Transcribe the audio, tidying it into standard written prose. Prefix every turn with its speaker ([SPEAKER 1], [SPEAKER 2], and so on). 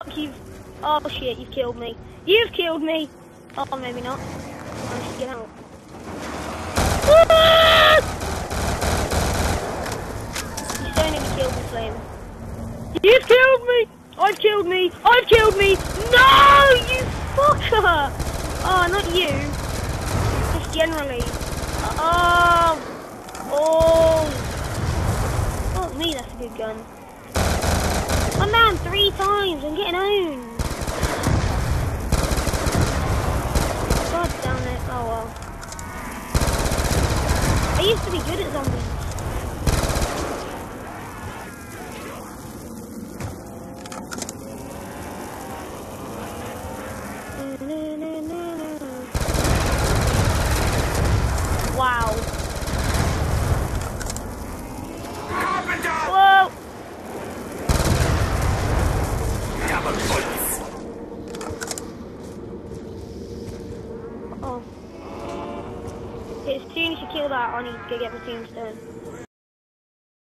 [SPEAKER 1] you've... Oh shit, you've killed me. You've killed me! Oh, maybe not. I should get out. Ah! You so nearly killed me, Flame. You've killed me! I've killed me! I've killed me! No! You fucker! Oh, not you. Just generally. Oh! Oh! Fuck me, that's a good gun. I'm down 3 times, I'm getting owned. God damn it, oh well. I used to be good at zombies. Wow. Whoa! Oh. Okay, as soon as you kill that, I need to go get my tombstone.